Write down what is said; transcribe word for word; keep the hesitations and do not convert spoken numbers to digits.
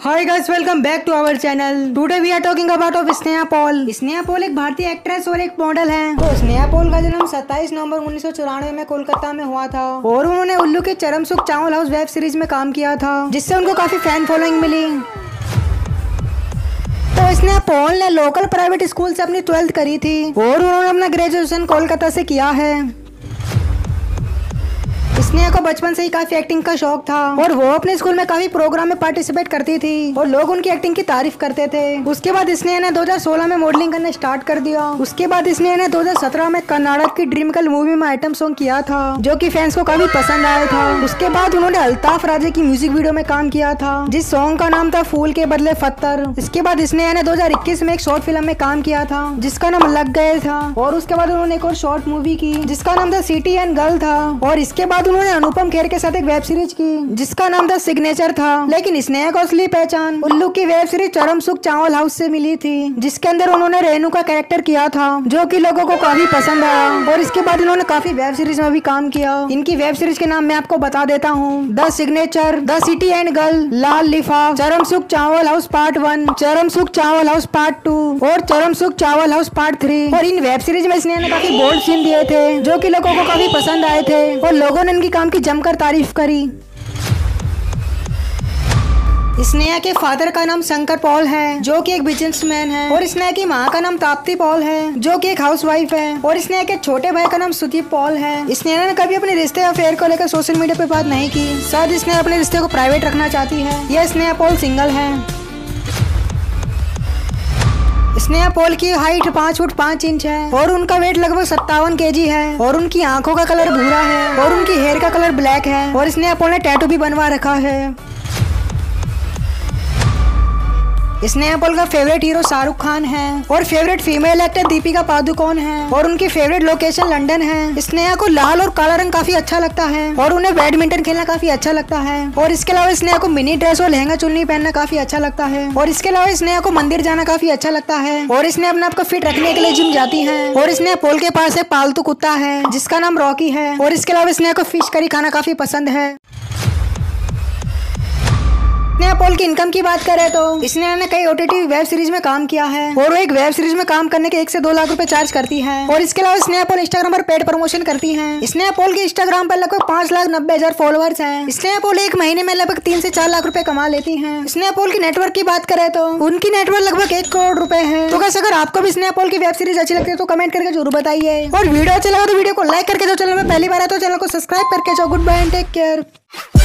Hi guys, welcome back to our channel. Today we are talking about of Sneha Paul. Sneha Paul एक भारतीय actress और एक model है। तो स्नेहा पॉल का जन्म सत्ताईस नवंबर उन्नीस सौ चौरानवे में कोलकाता में हुआ था और उन्होंने उल्लू के चरम सुख चावल हाउस वेब सीरीज में काम किया था, जिससे उनको काफी फैन फॉलोइंग मिली। तो स्नेहा पॉल ने लोकल प्राइवेट स्कूल से अपनी ट्वेल्थ करी थी और उन्होंने अपना ग्रेजुएशन कोलकाता से किया है। स्नेहा को बचपन से ही काफी एक्टिंग का शौक था और वो अपने स्कूल में काफी प्रोग्राम में पार्टिसिपेट करती थी और लोग उनकी एक्टिंग की तारीफ करते थे। उसके बाद स्नेहा ने दो हज़ार सोलह में मॉडलिंग करना स्टार्ट कर दिया। उसके बाद स्नेहा ने दो हज़ार सत्रह में कर्नाटक की ड्रीम गर्ल मूवी में आइटम सॉन्ग किया था, जो कि फैंस को काफी पसंद आया था। उसके बाद उन्होंने अल्ताफ राजा की म्यूजिक वीडियो में काम किया था, जिस सॉन्ग का नाम था फूल के बदले पत्थर। इसके बाद स्नेहा ने दो हज़ार इक्कीस में एक शॉर्ट फिल्म में काम किया था, जिसका नाम लग गए था। और उसके बाद उन्होंने एक और शॉर्ट मूवी की, जिसका नाम था सिटी एंड गर्ल था। और इसके बाद उन्होंने अनुपम खेर के साथ एक वेब सीरीज की, जिसका नाम था सिग्नेचर था। लेकिन स्नेहा को असली पहचान उल्लू की वेब सीरीज चरम सुख चावल हाउस से मिली थी, जिसके अंदर उन्होंने रेनू का कैरेक्टर किया था, जो कि लोगों को काफी पसंद आया। और इसके बाद इन्होंने काफी वेब सीरीज में भी काम किया। इनकी वेब सीरीज के नाम मैं आपको बता देता हूँ: the signature, the city and girl, Lal Lifaf, Charam Sukh चावल हाउस पार्ट वन, चरम सुख चावल हाउस पार्ट टू और चरम सुख चावल हाउस पार्ट थ्री। और इन वेब सीरीज में स्नेहा ने काफी बोल्ड सीन दिए थे, जो कि लोगों को काफी पसंद आए थे और लोगों ने इनकी काम की जमकर तारीफ करी। स्नेहा के फादर का नाम शंकर पॉल है, जो कि एक बिजनेसमैन है। और स्नेहा की माँ का नाम ताप्ती पॉल है, जो कि एक हाउसवाइफ है। और स्नेहा के छोटे भाई का नाम सुदीप पॉल है। स्नेहा ने कभी अपने रिश्ते या अफेयर को लेकर सोशल मीडिया पे बात नहीं की। शायद स्नेहा अपने रिश्ते को प्राइवेट रखना चाहती है। यह स्नेहा पॉल सिंगल है। स्नेहा पॉल की हाइट पाँच फुट पाँच इंच है और उनका वेट लगभग सत्तावन केजी है। और उनकी आंखों का कलर भूरा है और उनकी हेयर का कलर ब्लैक है। और स्नेहा पॉल ने टैटू भी बनवा रखा है। स्नेहा पॉल का फेवरेट हीरो शाहरुख खान है और favourite female actor Deepika Padukone है। और उनकी फेवरेट लोकेशन लंदन है। स्नेहा को लाल और काला रंग काफी अच्छा लगता है और उन्हें बैडमिंटन खेलना काफी अच्छा लगता है। और इसके अलावा स्नेहा को मिनी ड्रेस और लहंगा चुन्नी पहनना काफी अच्छा लगता है। और इसके अलावा स्नेहा को मंदिर जाना काफी अच्छा लगता है। और स्नेहा अपने आप को फिट रखने के लिए जिम जाती है। और स्नेहा पॉल के पास एक पालतू कुत्ता है, जिसका नाम रॉकी है। और इसके अलावा स्नेहा को फिश करी खाना काफी पसंद है। स्नेहा पॉल की इनकम की बात करें तो स्नेहा ने कई ओटीटी वेब सीरीज में काम किया है और वो एक वेब सीरीज में काम करने के एक से दो लाख रुपए चार्ज करती है। और इसके अलावा स्नेहा पॉल इंस्टाग्राम पर पेड प्रमोशन करती है। स्नेहा पॉल के इंस्टाग्राम पर लगभग पाँच लाख नब्बे हजार फॉलोअर्स हैं। स्नेहा पॉल एक महीने में लगभग तीन से चार लाख रुपए कमा लेती हैं। स्नेहा पॉल की नेटवर्क की बात करें तो उनकी नेटवर्क लगभग एक करोड़ रुपए है। तो कैसे अगर आपको भी स्नेहा पॉल की वेब सीरीज अच्छी लगती है तो कमेंट करके जरूर बताइए। और वीडियो अच्छा लगा तो वीडियो को लाइक करके, जो चैनल में पहली बार है तो चैनल को सब्सक्राइब करके जाओ। Goodbye and take care.